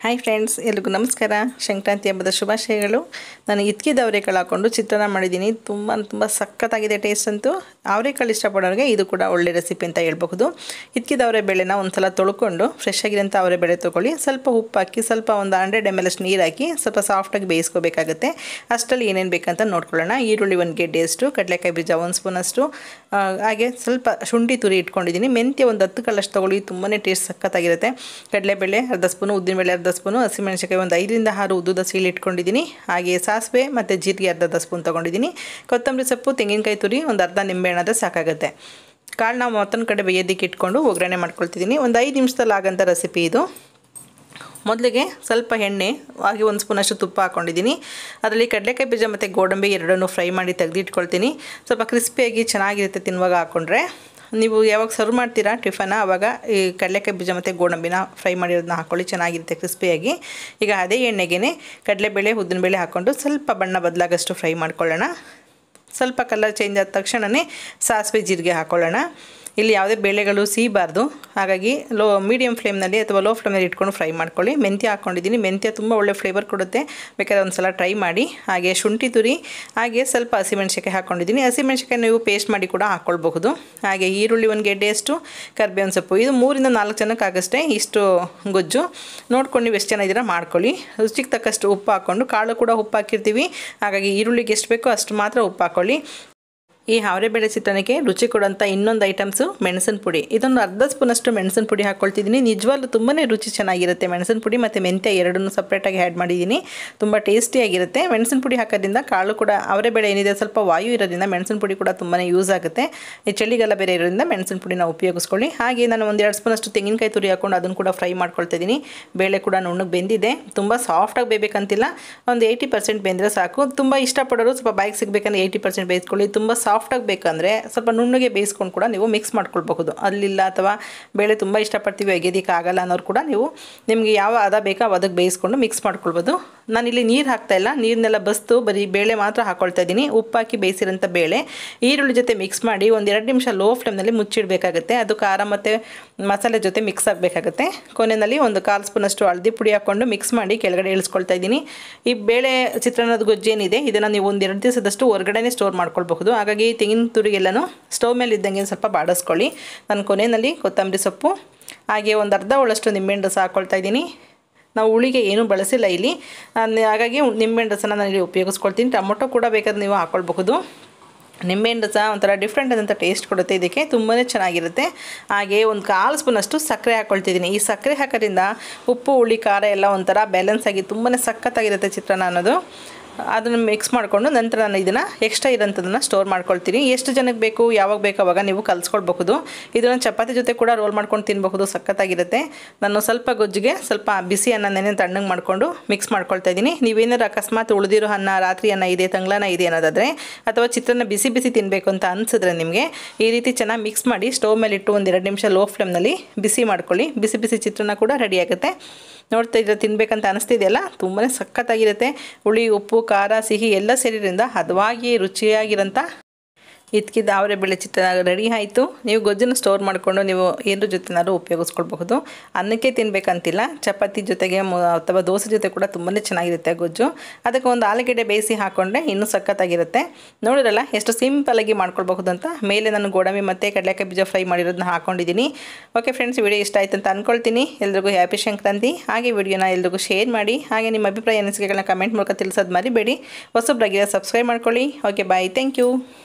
Hi friends, ಎಲ್ರಿಗೂ ನಮಸ್ಕಾರ. ಸಂಕ್ರಾಂತಿ ಹಬ್ಬದ ಶುಭಾಶಯಗಳು. ನಾನು ಇದ್ಕಿದ ಅವರೆಕಾಳು ಹಾಕ್ಕೊಂಡು ಚಿತ್ರಾನ್ನ ಮಾಡಿದ್ದೀನಿ. ತುಂಬ ಸಖತ್ತಾಗಿದೆ ಟೇಸ್ಟ್ ಅಂತೂ. ಅವರೆಕಾಳು ಇಷ್ಟಪಡೋರಿಗೆ ಇದು ಕೂಡ ಒಳ್ಳೆ ರೆಸಿಪಿ ಅಂತ ಹೇಳ್ಬಹುದು. ಇದ್ಕಿದ ಅವರೆ ಬೇಳೆನ ಒಂದು ಸಲ ತೊಳ್ಕೊಂಡು ಫ್ರೆಶ್ ಆಗಿರೋಂಥ ಅವರೆ ಬೇಳೆ ತೊಗೊಳ್ಳಿ. ಸ್ವಲ್ಪ ಉಪ್ಪು ಹಾಕಿ, ಸ್ವಲ್ಪ ಒಂದು 100 ml ಅಷ್ಟು ನೀರು ಹಾಕಿ ಸ್ವಲ್ಪ ಸಾಫ್ಟಾಗಿ ಬೇಯಿಸ್ಕೋಬೇಕಾಗುತ್ತೆ. ಅಷ್ಟರಲ್ಲಿ ಏನೇನು ಬೇಕಂತ ನೋಡ್ಕೊಳ್ಳೋಣ. ಈರುಳ್ಳಿ 1 ಗೆಡ್ಡೆಯಷ್ಟು, ಕಡಲೆಕಾಯಿ ಬೀಜ 1 ಸ್ಪೂನಷ್ಟು, ಹಾಗೆ ಸ್ವಲ್ಪ ಶುಂಠಿ ತುರಿ ಇಟ್ಕೊಂಡಿದ್ದೀನಿ. ಮೆಂತ್ಯ ಒಂದು 10 ಕಾಳಷ್ಟು ತೊಗೊಳ್ಳಿ, ತುಂಬಾ ಟೇಸ್ಟ್ ಸಖತ್ತಾಗಿರುತ್ತೆ. ಕಡಲೆಬೇಳೆ ಅರ್ಧ ಸ್ಪೂನು, ಉದ್ದಿನಬೇಳೆ ಅರ್ಧ ಸ್ಪೂನು, ಹಸಿಮೆಣಸಿನಕಾಯಿ ಒಂದು 5 ರಿಂದ 6 ಉದ್ದುದ ಸೀಳು ಇಟ್ಕೊಂಡಿದ್ದೀನಿ. ಹಾಗೆ ಸಾಸಿವೆ ಮತ್ತು ಜೀರಿಗೆ ಅರ್ಧ ಸ್ಪೂನ್ ತೊಗೊಂಡಿದ್ದೀನಿ. ಕೊತ್ತಂಬರಿ ಸೊಪ್ಪು, ತೆಂಗಿನಕಾಯಿ ತುರಿ, ಒಂದು ಅರ್ಧ ನಿಂಬೆಹಣ್ಣು ಸಾಕಾಗುತ್ತೆ. ಕಾಳು ನಾವು ಮತ್ತೊಂದು ಕಡೆ ಬೇಯೋದಕ್ಕೆ ಇಟ್ಕೊಂಡು ಒಗ್ಗರಣೆ ಮಾಡ್ಕೊಳ್ತಿದ್ದೀನಿ. ಒಂದು 5 ನಿಮಿಷದಲ್ಲಿ ಆಗೋಂಥ ರೆಸಿಪಿ ಇದು. ಮೊದಲಿಗೆ ಸ್ವಲ್ಪ ಎಣ್ಣೆ ಹಾಗೆ 1 ಸ್ಪೂನಷ್ಟು ತುಪ್ಪ ಹಾಕ್ಕೊಂಡಿದ್ದೀನಿ. ಅದರಲ್ಲಿ ಕಡಲೆಕಾಯಿ ಬೀಜ ಮತ್ತು ಗೋಡಂಬಿ ಎರಡನ್ನೂ ಫ್ರೈ ಮಾಡಿ ತೆಗೆದಿಟ್ಕೊಳ್ತೀನಿ. ಸ್ವಲ್ಪ ಕ್ರಿಸ್ಪಿಯಾಗಿ ಚೆನ್ನಾಗಿರುತ್ತೆ ತಿನ್ನುವಾಗ ಹಾಕ್ಕೊಂಡ್ರೆ. ನೀವು ಯಾವಾಗ ಸರ್ವ್ ಮಾಡ್ತೀರಾ ಟಿಫನ್ನ, ಆವಾಗ ಈ ಕಡಲೆಕಾಯಿ ಬೀಜ ಮತ್ತು ಗೋಡಂಬಿನ ಫ್ರೈ ಮಾಡಿರೋದನ್ನ ಹಾಕ್ಕೊಳ್ಳಿ, ಚೆನ್ನಾಗಿರುತ್ತೆ ಕ್ರಿಸ್ಪಿಯಾಗಿ. ಈಗ ಅದೇ ಎಣ್ಣೆಗೆ ಕಡಲೆಬೇಳೆ ಉದ್ದಿನಬೇಳೆ ಹಾಕ್ಕೊಂಡು ಸ್ವಲ್ಪ ಬಣ್ಣ ಬದಲಾಗಷ್ಟು ಫ್ರೈ ಮಾಡ್ಕೊಳ್ಳೋಣ. ಸ್ವಲ್ಪ ಕಲರ್ ಚೇಂಜ್ ಆದ ತಕ್ಷಣವೇ ಸಾಸಿವೆ ಜೀರಿಗೆ ಹಾಕ್ಕೊಳ್ಳೋಣ. ಇಲ್ಲಿ ಯಾವುದೇ ಬೇಳೆಗಳು ಸಿಗಬಾರ್ದು, ಹಾಗಾಗಿ ಮೀಡಿಯಮ್ ಫ್ಲೇಮ್ನಲ್ಲಿ ಅಥವಾ ಲೋ ಫ್ಲೇಮ್ನಲ್ಲಿ ಇಟ್ಕೊಂಡು ಫ್ರೈ ಮಾಡ್ಕೊಳ್ಳಿ. ಮೆಂತ್ಯ ಹಾಕ್ಕೊಂಡಿದ್ದೀನಿ. ಮೆಂತ್ಯ ತುಂಬ ಒಳ್ಳೆ ಫ್ಲೇವರ್ ಕೊಡುತ್ತೆ, ಬೇಕಾದ್ರೆ ಒಂದು ಸಲ ಟ್ರೈ ಮಾಡಿ. ಹಾಗೆ ಶುಂಠಿ ತುರಿ, ಹಾಗೆ ಸ್ವಲ್ಪ ಹಸಿಮೆಣಸಿನಕಾಯಿ ಹಾಕ್ಕೊಂಡಿದ್ದೀನಿ. ಹಸಿಮೆಣಸಿನಕಾಯಿ ನೀವು ಪೇಸ್ಟ್ ಮಾಡಿ ಕೂಡ ಹಾಕ್ಕೊಳ್ಬಹುದು. ಹಾಗೆ ಈರುಳ್ಳಿ 1 ಗೆಡ್ಡೆಯಷ್ಟು, ಕರಿಬೇವಿನ ಸೊಪ್ಪು. ಇದು 3 ರಿಂದ 4 ಜನಕ್ಕೆ ಆಗಷ್ಟೇ ಇಷ್ಟು ಗೊಜ್ಜು. ನೋಡ್ಕೊಂಡು ನೀವು ಎಷ್ಟು ಜನ ಇದ್ದೀರಾ ಮಾಡ್ಕೊಳ್ಳಿ. ರುಚಿಗೆ ತಕ್ಕಷ್ಟು ಉಪ್ಪು ಹಾಕ್ಕೊಂಡು, ಕಾಳು ಕೂಡ ಉಪ್ಪು ಹಾಕಿರ್ತೀವಿ, ಹಾಗಾಗಿ ಈರುಳ್ಳಿಗೆ ಎಷ್ಟು ಬೇಕೋ ಅಷ್ಟು ಮಾತ್ರ ಉಪ್ಪು ಹಾಕ್ಕೊಳ್ಳಿ. ಈ ಅವರೆಬೇಳೆ ಚಿತ್ರಾನ್ನಕ್ಕೆ ರುಚಿ ಕೊಡೋಂಥ ಇನ್ನೊಂದು ಐಟಮ್ಸು ಮೆಣಸಿನ ಪುಡಿ. ಇದೊಂದು ಅರ್ಧ ಸ್ಪೂನಷ್ಟು ಮೆಣಸಿನ ಪುಡಿ ಹಾಕ್ಕೊಳ್ತಿದ್ದೀನಿ. ನಿಜವಾಗ್ಲೂ ತುಂಬಾ ರುಚಿ ಚೆನ್ನಾಗಿರುತ್ತೆ. ಮೆಣಸಿನ ಪುಡಿ ಮತ್ತು ಮೆಂತ್ಯ ಎರಡನ್ನೂ ಸಪ್ರೇಟಾಗಿ ಆ್ಯಡ್ ಮಾಡಿದ್ದೀನಿ. ತುಂಬ ಟೇಸ್ಟಿಯಾಗಿರುತ್ತೆ. ಮೆಣಸಿನ ಪುಡಿ ಹಾಕೋದ್ರಿಂದ ಕಾಳು ಕೂಡ, ಅವರೆಬೇಳೆ ಏನಿದೆ ಸ್ವಲ್ಪ ವಾಯು ಇರೋದ್ರಿಂದ ಮೆಣಸಿನ ಪುಡಿ ಕೂಡ ತುಂಬಾ ಯೂಸ್ ಆಗುತ್ತೆ. ಈ ಚಳಿಗಾಲ ಬೇರೆ ಇರೋದ್ರಿಂದ ಮೆಣಸಿನ ಪುಡಿನ ಉಪಯೋಗಿಸ್ಕೊಳ್ಳಿ. ಹಾಗೆ ನಾನು ಒಂದು 2 ಸ್ಪೂನಷ್ಟು ತೆಂಗಿನಕಾಯಿ ತುರಿ ಹಾಕ್ಕೊಂಡು ಅದನ್ನು ಕೂಡ ಫ್ರೈ ಮಾಡ್ಕೊಳ್ತಿದ್ದೀನಿ. ಬೇಳೆ ಕೂಡ ನುಣ್ಣಗೆ ಬೆಂದಿದೆ. ತುಂಬ ಸಾಫ್ಟಾಗಿ ಬೇಯಬೇಕಂತಿಲ್ಲ, ಒಂದು 80% ಬೆಂದರೆ ಸಾಕು. ತುಂಬ ಇಷ್ಟಪಡೋರು ಸ್ವಲ್ಪ ಬಾಯಿಗೆ ಸಿಗಬೇಕಂದ್ರೆ 80% ಬೇಯಿಸ್ಕೊಳ್ಳಿ. ತುಂಬ ಸಾಫ್ಟಾಗಿ ಬೇಕಂದರೆ ಸ್ವಲ್ಪ ನುಣ್ಣಗೆ ಬೇಯಿಸ್ಕೊಂಡು ಕೂಡ ನೀವು ಮಿಕ್ಸ್ ಮಾಡ್ಕೊಳ್ಬಹುದು. ಅಲ್ಲಿಲ್ಲ ಅಥವಾ ಬೇಳೆ ತುಂಬ ಇಷ್ಟಪಡ್ತೀವಿ ಅಗೆಯೋದಕ್ಕೆ ಆಗಲ್ಲ ಅನ್ನೋರು ಕೂಡ ನೀವು ನಿಮಗೆ ಯಾವ ಹದ ಬೇಕೋ ಅದಕ್ಕೆ ಬೇಯಿಸ್ಕೊಂಡು ಮಿಕ್ಸ್ ಮಾಡ್ಕೊಳ್ಬೋದು. ನಾನಿಲ್ಲಿ ನೀರು ಹಾಕ್ತಾಯಿಲ್ಲ, ನೀರನ್ನೆಲ್ಲ ಬಸ್ತು ಬರೀ ಬೇಳೆ ಮಾತ್ರ ಹಾಕ್ಕೊಳ್ತಾ ಇದ್ದೀನಿ. ಉಪ್ಪು ಹಾಕಿ ಬೇಯಿಸಿರೋಂಥ ಬೇಳೆ ಈರುಳ್ಳಿ ಜೊತೆ ಮಿಕ್ಸ್ ಮಾಡಿ ಒಂದು 2 ನಿಮಿಷ ಲೋ ಫ್ಲೇಮ್ನಲ್ಲಿ ಮುಚ್ಚಿಡಬೇಕಾಗುತ್ತೆ. ಅದು ಖಾರ ಮತ್ತು ಮಸಾಲೆ ಜೊತೆ ಮಿಕ್ಸ್ ಆಗಬೇಕಾಗುತ್ತೆ. ಕೊನೆಯಲ್ಲಿ ಒಂದು 1/4 ಸ್ಪೂನಷ್ಟು ಹಳದಿ ಪುಡಿ ಹಾಕ್ಕೊಂಡು ಮಿಕ್ಸ್ ಮಾಡಿ ಕೆಳಗಡೆ ಇಳಿಸ್ಕೊಳ್ತಾ ಇದ್ದೀನಿ. ಈ ಬೇಳೆ ಚಿತ್ರಾನ್ನದ ಗೊಜ್ಜೇನಿದೆ ಇದನ್ನು ನೀವು ಒಂದು 2 ದಿವಸದಷ್ಟು ಹೊರಗಡೆನೇ ಸ್ಟೋರ್ ಮಾಡ್ಕೊಳ್ಬಹುದು. ಹಾಗಾಗಿ ತೆಂಗಿನ ತುರಿಗೆಲ್ಲನೂ ಸ್ಟವ್ ಮೇಲೆ ಇದ್ದಂಗೆ ಸ್ವಲ್ಪ ಬಾಡಿಸ್ಕೊಳ್ಳಿ. ನಾನು ಕೊನೆಯಲ್ಲಿ ಕೊತ್ತಂಬರಿ ಸೊಪ್ಪು, ಹಾಗೆ ಒಂದು ಅರ್ಧ ಹೋಳಷ್ಟು ನಿಂಬೆಹಣ್ಣು ರಸ ಹಾಕ್ಕೊಳ್ತಾ ಇದ್ದೀನಿ. ನಾವು ಹುಳಿಗೆ ಏನೂ ಬಳಸಿಲ್ಲ ಇಲ್ಲಿ, ಹಾಗಾಗಿ ನಿಂಬೆಹಣ್ಣು ರಸನ ನಾನು ಇಲ್ಲಿ ಉಪಯೋಗಿಸ್ಕೊಳ್ತೀನಿ. ಟೊಮೊಟೊ ಕೂಡ ಬೇಕಾದ್ರೆ ನೀವು ಹಾಕ್ಕೊಳ್ಬಹುದು. ನಿಂಬೆಹಣ್ಣು ರಸ ಒಂಥರ ಡಿಫ್ರೆಂಟ್ ಆದಂಥ ಟೇಸ್ಟ್ ಕೊಡುತ್ತೆ, ಇದಕ್ಕೆ ತುಂಬಾ ಚೆನ್ನಾಗಿರುತ್ತೆ. ಹಾಗೆ ಒಂದು 1/4 ಸ್ಪೂನಷ್ಟು ಸಕ್ಕರೆ ಹಾಕ್ಕೊಳ್ತಿದ್ದೀನಿ. ಈ ಸಕ್ಕರೆ ಹಾಕೋದ್ರಿಂದ ಉಪ್ಪು ಹುಳಿ ಖಾರ ಎಲ್ಲ ಒಂಥರ ಬ್ಯಾಲೆನ್ಸ್ ಆಗಿ ತುಂಬಾ ಸಖತ್ತಾಗಿರುತ್ತೆ ಚಿತ್ರಾನ್ನ ಅನ್ನೋದು. ಅದನ್ನು ಮಿಕ್ಸ್ ಮಾಡಿಕೊಂಡು ನಂತರ ನಾನು ಇದನ್ನು ಎಕ್ಸ್ಟ್ರಾ ಇರೋಂಥದ್ದನ್ನು ಸ್ಟೋರ್ ಮಾಡ್ಕೊಳ್ತೀನಿ. ಎಷ್ಟು ಜನಕ್ಕೆ ಬೇಕು ಯಾವಾಗ ಬೇಕು ಅವಾಗ ನೀವು ಕಲಿಸ್ಕೊಳ್ಬಹುದು. ಇದನ್ನು ಚಪಾತಿ ಜೊತೆ ಕೂಡ ರೋಲ್ ಮಾಡ್ಕೊಂಡು ತಿನ್ನಬಹುದು, ಸಖತ್ತಾಗಿರುತ್ತೆ. ನಾನು ಸ್ವಲ್ಪ ಗೊಜ್ಜಿಗೆ ಸ್ವಲ್ಪ ಬಿಸಿ ಅನ್ನ ನೆನೆ ತಣ್ಣಗೆ ಮಾಡಿಕೊಂಡು ಮಿಕ್ಸ್ ಮಾಡ್ಕೊಳ್ತಾ ಇದ್ದೀನಿ. ನೀವೇನಾರು ಅಕಸ್ಮಾತ್ ಉಳಿದಿರೋ ಅನ್ನ, ರಾತ್ರಿ ಅನ್ನ ಇದೆ, ತಂಗ್ಳನ ಇದೆ ಅನ್ನೋದಾದರೆ, ಅಥವಾ ಚಿತ್ರಾನ್ನ ಬಿಸಿ ಬಿಸಿ ತಿನ್ನಬೇಕು ಅಂತ ಅನಿಸಿದ್ರೆ ನಿಮಗೆ ಈ ರೀತಿ ಚೆನ್ನಾಗಿ ಮಿಕ್ಸ್ ಮಾಡಿ ಸ್ಟವ್ ಮೇಲೆ ಇಟ್ಟು ಒಂದು 2 ನಿಮಿಷ ಲೋ ಫ್ಲೇಮ್ನಲ್ಲಿ ಬಿಸಿ ಮಾಡ್ಕೊಳ್ಳಿ. ಬಿಸಿ ಬಿಸಿ ಚಿತ್ರಾನ್ನ ಕೂಡ ರೆಡಿ ಆಗುತ್ತೆ. ನೋಡ್ತಾ ಇದ್ರೆ ತಿನ್ನಬೇಕಂತ ಅನಿಸ್ತಿದೆಯಲ್ಲ, ತುಂಬಾ ಸಖತ್ತಾಗಿರುತ್ತೆ. ಹುಳಿ, ಉಪ್ಪು, ಖಾರ, ಸಿಹಿ ಎಲ್ಲ ಸೇರಿದ್ರಿಂದ ಹದವಾಗಿ ರುಚಿಯಾಗಿರೋಂಥ ಇದ್ಕಿದ ಅವರೆಬೇಳೆ ಚಿತ್ರಾನ್ನ ರೆಡಿ ಆಯಿತು. ನೀವು ಗೊಜ್ಜನ್ನು ಸ್ಟೋರ್ ಮಾಡಿಕೊಂಡು ನೀವು ಏನಾರ ಜೊತೆನಾದ್ರು ಉಪಯೋಗಿಸ್ಕೊಳ್ಬಹುದು. ಅನ್ನಕ್ಕೆ ತಿನ್ನಬೇಕಂತಿಲ್ಲ, ಚಪಾತಿ ಜೊತೆಗೆ ಅಥವಾ ದೋಸೆ ಜೊತೆ ಕೂಡ ತುಂಬಾ ಚೆನ್ನಾಗಿರುತ್ತೆ ಗೊಜ್ಜು. ಅದಕ್ಕೆ ಒಂದು ಆಲೂಗಡ್ಡೆ ಬೇಯಿಸಿ ಹಾಕ್ಕೊಂಡ್ರೆ ಇನ್ನೂ ಸಖತ್ತಾಗಿರುತ್ತೆ. ನೋಡಿರಲ್ಲ ಎಷ್ಟು ಸಿಂಪಲಾಗಿ ಮಾಡ್ಕೊಳ್ಬಹುದು ಅಂತ. ಮೇಲೆ ನಾನು ಗೋಡಂಬಿ ಮತ್ತು ಕಡಲೆಕಾಯಿ ಬೀಜ ಫ್ರೈ ಮಾಡಿರೋದನ್ನ ಹಾಕ್ಕೊಂಡಿದ್ದೀನಿ. ಓಕೆ ಫ್ರೆಂಡ್ಸ್, ವಿಡಿಯೋ ಇಷ್ಟ ಆಯ್ತು ಅಂತ ಅಂದ್ಕೊಳ್ತೀನಿ. ಎಲ್ರಿಗೂ ಹ್ಯಾಪಿ ಸಂಕ್ರಾಂತಿ. ಹಾಗೆ ವಿಡಿಯೋನ ಎಲ್ರಿಗೂ ಶೇರ್ ಮಾಡಿ, ಹಾಗೆ ನಿಮ್ಮ ಅಭಿಪ್ರಾಯ ಅನಿಸಿಕೆಗಳನ್ನ ಕಮೆಂಟ್ ಮೂಲಕ ತಿಳಿಸೋದು ಮರಿಬೇಡಿ. ಹೊಸಬ್ರಾಗಿರೋ ಸಬ್ಸ್ಕ್ರೈಬ್ ಮಾಡ್ಕೊಳ್ಳಿ. Okay bye, thank you.